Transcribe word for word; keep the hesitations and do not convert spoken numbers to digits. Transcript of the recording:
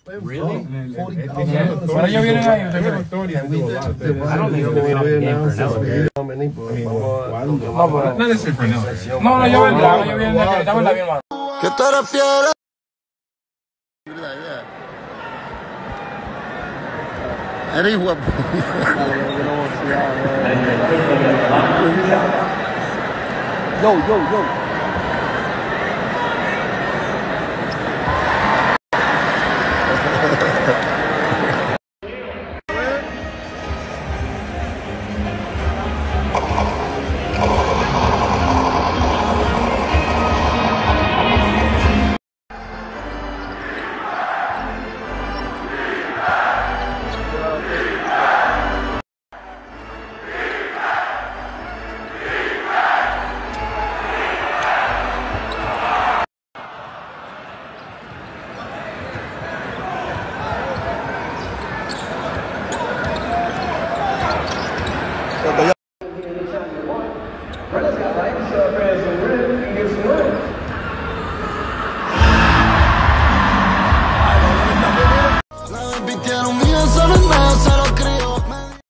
Really? Ahora ellos vienen ahí. I don't think they're going to be game for another. No, pero... No necessarily for another. No, no, yo vendrán, ellos vienen de aquí. Dame la bien, hermano. ¿Qué te refieres? Eres guapo. Yo, yo, yo. Brenda's got legs, so